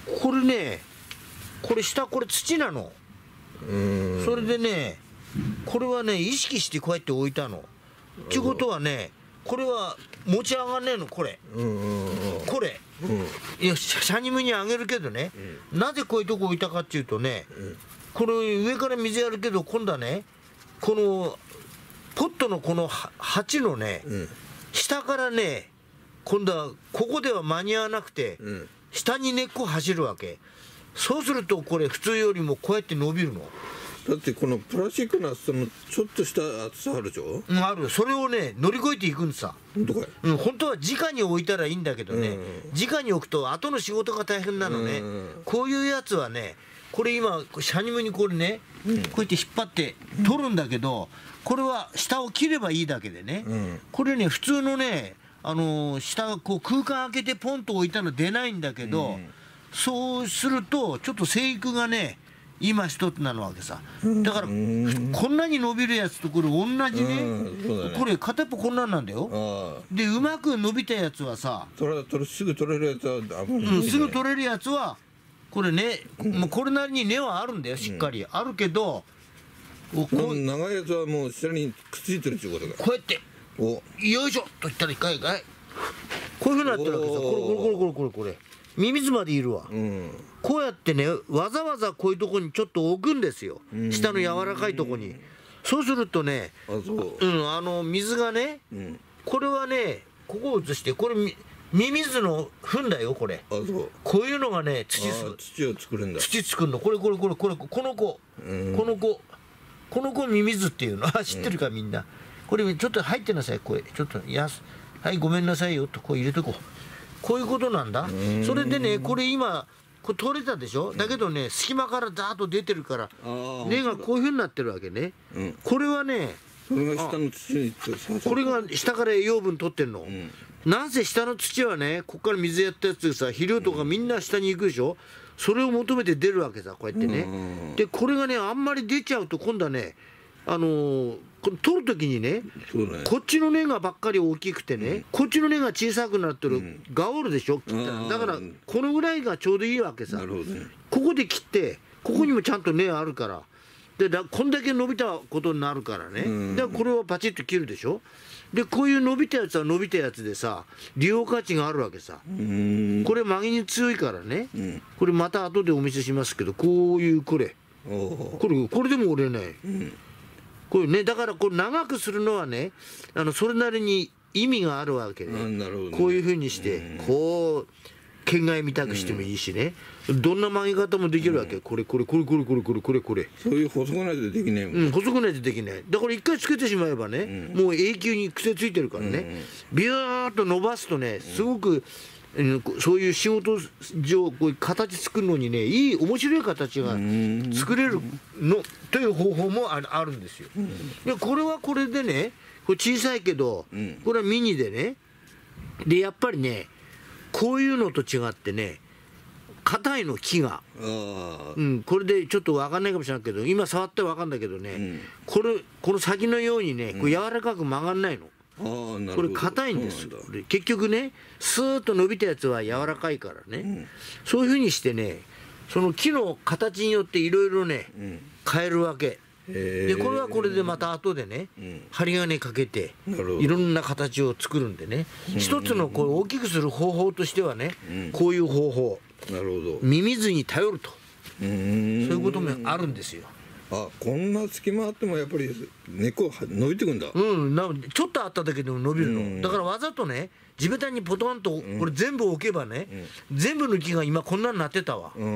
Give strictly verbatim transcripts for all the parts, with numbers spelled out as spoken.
これね、これ下これ土なの。それでね、これはね意識してこうやって置いたの。っていうことはね、これは持ち上がんねえのこれ。これ。いやシャニムにあげるけどね、なぜこういうとこ置いたかっていうとね、これ上から水やるけど今度はね、このポットのこの鉢のね、下からね、今度はここでは間に合わなくて、下に根っこ走るわけ。そうするとこれ普通よりもこうやって伸びるの。 だってこのプラスチックの厚さのちょっとした厚さあるでしょ。 うん、ある。それをね乗り越えていくんさ。 本当かい。 うん、本当は直に置いたらいいんだけどね、直に置くと後の仕事が大変なのね。こういうやつはね、これ今シャニムにこれね、こうやって引っ張って取るんだけど、これは下を切ればいいだけでね、これね普通のね、あのー、下こう空間開けてポンと置いたの出ないんだけど、そうするとちょっと生育がね今一つなのわけさ。だからこんなに伸びるやつとこれ同じね、これ片っぽこんなんなんだよ。でうまく伸びたやつはさ、 すぐ取れるやつはあんまり、 うん、すぐ取れるやつはこれね、もうこれなりに根はあるんだよ、しっかりあるけど、 こう長いやつはもう下にくっついてるっていうことか。 こうやってよいしょといったらいかいかい、こういうふうになってるわけさ。これこれこれこれこれこれミミズまでいるわ、うん、こうやってねわざわざこういうとこにちょっと置くんですよ、下の柔らかいとこに。そうするとね、あそう、うん、あの水がね、うん、これはねここを移して、これミミズの糞だよこれ。あそうこういうのがね土土を作るんだ。 土作るのこれこれこれこれこの子、うん、この子この子ミミズっていうの知ってるかみんな、うん、これちょっと入ってなさい、これちょっとやすはいごめんなさいよとこう入れとこう。こういうことなんだ。それでね、これ今これ取れたでしょ。だけどね隙間からザーッと出てるから根がこういうふうになってるわけね、うん、これはね、 それが下の土にこれが下から栄養分取ってんの、うん、なんせ下の土はね、ここから水やったやつでさ、肥料とかみんな下に行くでしょ。それを求めて出るわけさ、こうやってね。でこれがねあんまり出ちゃうと今度はね、あのー、取る時にね、ねこっちの根がばっかり大きくてね、うん、こっちの根が小さくなってる、うん、ガオールでしょ切ったら。だからこのぐらいがちょうどいいわけさ。なるほど、ね、ここで切ってここにもちゃんと根あるから、でだこんだけ伸びたことになるからね、うん、でこれをパチッと切るでしょ。でこういう伸びたやつは伸びたやつでさ利用価値があるわけさ。うんこれ曲げに強いからね、うん、これまた後でお見せしますけど、こういうこれこれこれでも折れない、うんこれね、だからこれ長くするのはね、あのそれなりに意味があるわけね。こういうふうにして、うん、こう県外見たくしてもいいしね、うん、どんな曲げ方もできるわけ、うん、これこれこれこれこれこれこれこれそういう細くないとできないもん、 うん、細くないとできない。だから一回つけてしまえばね、うん、もう永久に癖ついてるからね、うん、ビューッと伸ばすとねすごく、うん、そういう仕事上こういう形作るのにね、いい面白い形が作れるのという方法もある、あるんですよ。でこれはこれでね、これ小さいけど、これはミニでね、でやっぱりねこういうのと違ってね硬いの木が、うん、これでちょっと分かんないかもしれないけど、今触って分かんないけどね、うん、これこの先のようにねこれ柔らかく曲がんないの。これ硬いんです。結局ねスーッと伸びたやつは柔らかいからね、うん、そういうふうにしてね、その木の形によっていろいろね、うん、変えるわけで、これはこれでまた後でね、うん、針金かけていろんな形を作るんでね、うん、一つのこう大きくする方法としてはね、うん、こういう方法、なるほど、ミミズに頼ると、そういうこともあるんですよ。 あ、こんな隙間あってもやっぱり根っこ伸びてくんだ。 うんなちょっとあっただけでも伸びるの、うん、だからわざとね地べたにポトンとこれ全部置けばね、うん、全部の木が今こんなになってたわ、うん、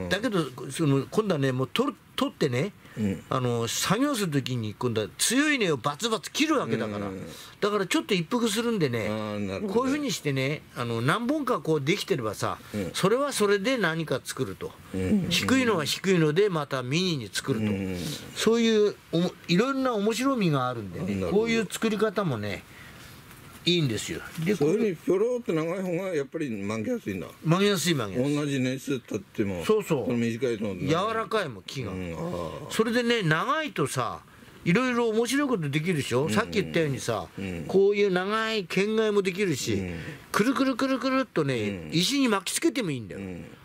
だけどその今度はねもう取取ってね、うん、あの作業する時に今度は強い根をバツバツ切るわけだから、うん、だからちょっと一服するんでね、こういうふうにしてね、あの何本かこうできてればさ、うん、それはそれで何か作ると、うん、低いのは低いのでまたミニに作ると、うん、そういうおいろんな面白みがあるんでね、こういう作り方もねいいんですよ。 でそういうふうにぴょろっと長い方がやっぱり曲げやすいんだ。 曲げやすい曲げやすい。 同じ熱経ってもそうそう、 その短いの柔らかいもん木が、うん、それでね長いとさいろいろ面白いことできるでしょ、うん、さっき言ったようにさ、うん、こういう長い県外もできるし、うん、くるくるくるくるっとね、うん、石に巻きつけてもいいんだよ、うん、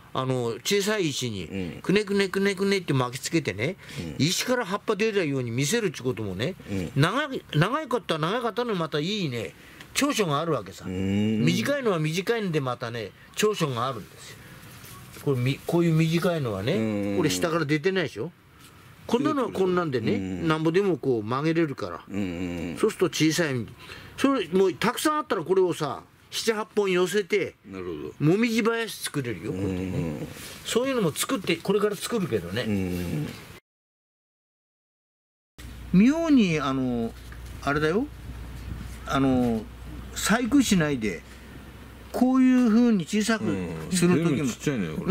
あの小さい石にくねくねくねくねって巻きつけてね、うん、石から葉っぱ出たように見せるってこともね、うん、長い長い方は長い方のまたいいね長所があるわけさ。短いのは短いんでまたね長所があるんですよ。これみこういう短いのはね、これ下から出てないでしょ。こんなのはこんなんでね、なんぼでもこう曲げれるから、そうすると小さい、それもうたくさんあったらこれをさななはっぽん寄せてもみじ林作れるよ、こうやってね。そういうのも作ってこれから作るけどね。妙にあのあれだよ、あの細工しないでこういうふうに小さくする時も、うん、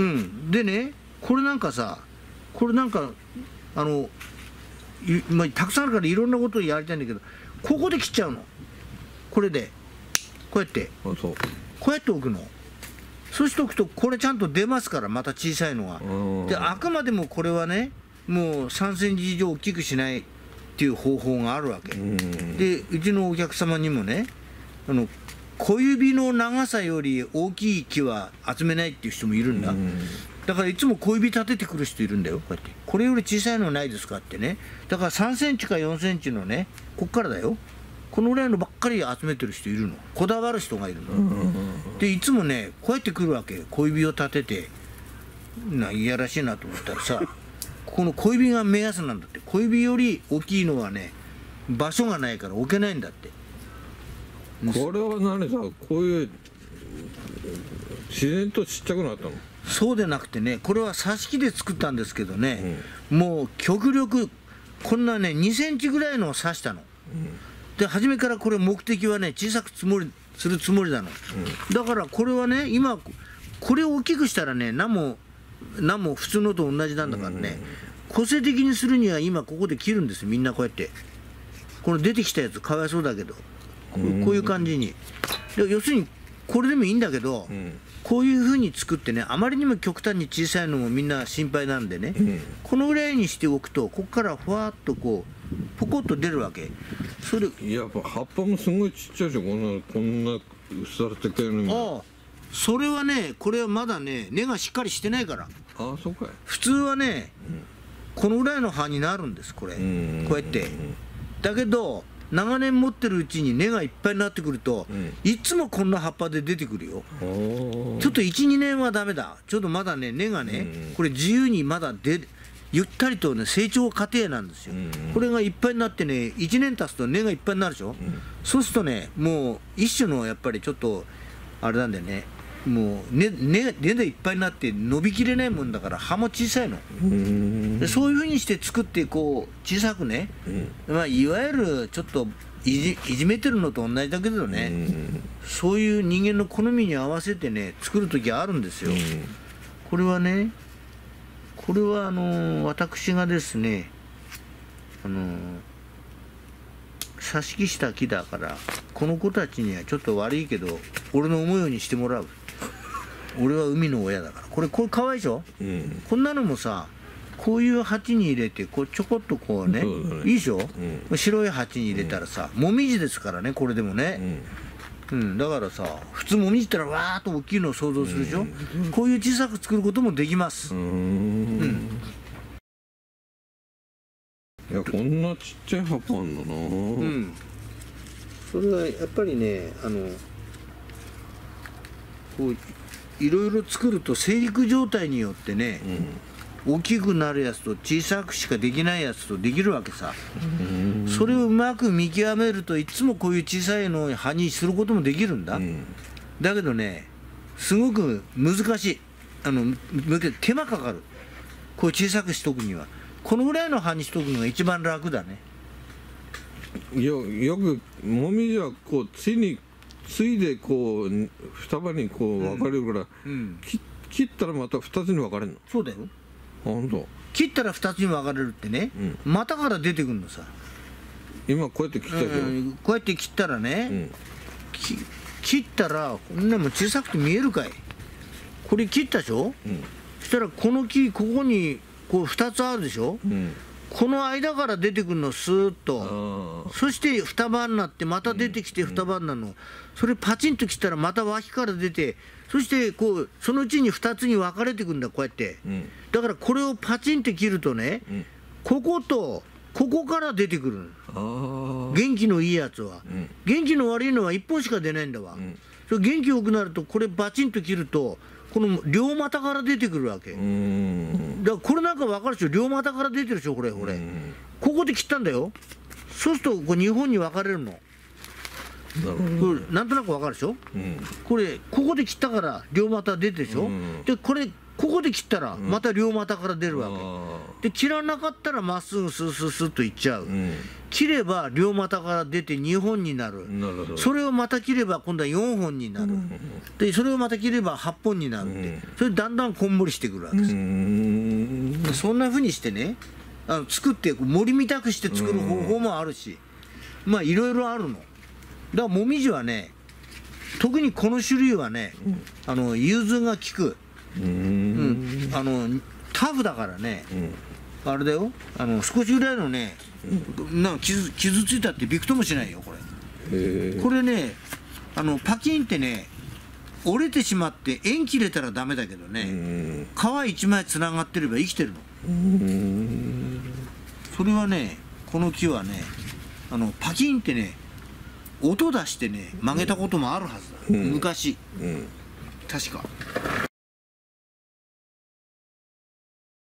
でねこれなんかさこれなんかあのまあ、たくさんあるからいろんなことをやりたいんだけど、ここで切っちゃうの。これでこうやってこうやって置くの。そうしておくとこれちゃんと出ますから、また小さいのが。であくまでもこれはねもうさんセンチ以上大きくしないっていう方法があるわけで、うちのお客様にもねあの小指の長さより大きい木は集めないっていう人もいるんだ。だからいつも小指立ててくる人いるんだよ。こうやってこれより小さいのないですかってね。だからさんセンチかよんセンチのねこっからだよ、このぐらいのばっかり集めてる人いるの。こだわる人がいるので、いつもねこうやってくるわけ。小指を立ててないやらしいなと思ったらさこの小指が目安なんだって。小指より大きいのはね場所がないから置けないんだって。 これは何さ、こういう自然とちっちゃくなったの？ そうでなくてね、これは挿し木で作ったんですけどね、うん、もう極力こんなねにセンチぐらいのを刺したの、うん、で初めからこれ目的はね小さくつもりするつもりなの、うん、だからこれはね今これを大きくしたらね何も何も普通のと同じなんだからね、うん、個性的にするには今ここで切るんですよ。みんなこうやってこの出てきたやつかわいそうだけどこう、こういう感じに。で要するにこれでもいいんだけど、うん、こういうふうに作ってね、あまりにも極端に小さいのもみんな心配なんでね、うん、このぐらいにしておくとここからふわっとこうポコッと出るわけ。それやっぱ葉っぱもすごいちっちゃいでしょ。こんなこんな薄られてるのに。ああ、 それはねこれはまだね根がしっかりしてないから。 ああそうかい。 普通はね、うん、このぐらいの葉になるんですこれ、こうやって。だけど長年持ってるうちに根がいっぱいになってくると、うん、いつもこんな葉っぱで出てくるよ。ちょっといちにねんはダメだ。ちょっとまだね根がね、うん、これ自由にまだ出ゆったりとね成長過程なんですよ、うん、これがいっぱいになってねいちねん経つと根がいっぱいになるでしょ、うん、そうするとねもう一種のやっぱりちょっとあれなんだよね、もう根、根、根でいっぱいになって伸びきれないもんだから葉も小さいの。でそういうふうにして作ってこう小さくね、うん、まあいわゆるちょっとい じ, いじめてるのと同じだけどね、そういう人間の好みに合わせてね作る時あるんですよ。これはねこれはあの私がですねあの挿し木した木だからこの子たちにはちょっと悪いけど俺の思うようにしてもらう。俺は海の親だから。これこれかわいいでしょ、うん、こんなのもさこういう鉢に入れてこうちょこっとこう ね, うねいいでしょ、うん、白い鉢に入れたらさ、うん、もみじですからねこれでもね、うんうん、だからさ普通もみじったらわーっと大きいのを想像するでしょ、うん、こういう小さく作ることもできます。うん、うんいやこんなちっちゃい葉っぱあんのな。うんそれはやっぱりねあのこういろいろ作ると生育状態によってね、うん、大きくなるやつと小さくしかできないやつとできるわけさ。それをうまく見極めるといつもこういう小さいのを葉にすることもできるんだ、うん、だけどねすごく難しい。あの手間かかる。こう小さくしとくにはこのぐらいの葉にしとくのが一番楽だね。 よ, よくもみじはこうついについでこう双葉にこう分かれるから、うん、切ったらまたふたつに分かれるの。 そうだよ。 本当。 切ったらふたつに分かれるってね、うん、股から出てくるのさ。 今こうやって切ったでしょ、うん、 こうやって切ったらね、うん、切ったらこんなもん小さくて見えるかい。これ切ったでしょ、うん、そしたらこの木ここにこうふたつあるでしょ、うん、 この間から出てくるのスーッと、そして双葉になってまた出てきて双葉になるの、それパチンと切ったらまた脇から出て、そしてこうそのうちにふたつに分かれてくるんだ、こうやって、うん、だからこれをパチンと切るとね、うん、こことここから出てくるの。元気のいいやつは、うん、元気の悪いのはいっぽんしか出ないんだわ、うん、それ元気よくなるとこれバチンと切るとこの両股から出てくるわけ。だからこれなんか分かるでしょ、両股から出てるでしょ、これこれここで切ったんだよ。そうするとこうにほんに分かれるの。これなんとなく分かるでしょ、うん、これここで切ったから両股出てるでしょ、うん、でこれここで切ったらまた両股から出るわけ、うん、で切らなかったらまっすぐスースースーっといっちゃう、うん、切れば両股から出てにほんになる、なるほど。それをまた切れば今度はよんほんになる、うん、でそれをまた切ればはっぽんになるって、うん、それだんだんこんもりしてくるわけです、うん、そんなふうにしてね、あの作って森みたくして作る方法もあるし、まあいろいろあるの。だからもみじはね、特にこの種類はね、うん、あの融通が利く、うん、うん、あのタフだからね、うん、あれだよ、あの少しぐらいのね、うん、なんか 傷, 傷ついたってびくともしないよこれ。これね、あのパキンってね折れてしまって縁切れたらダメだけどね、皮一枚つながってれば生きてるの。それはね、この木はね、あのパキンってね音出してね曲げたこともあるはずだ、うん、昔、うん、確か。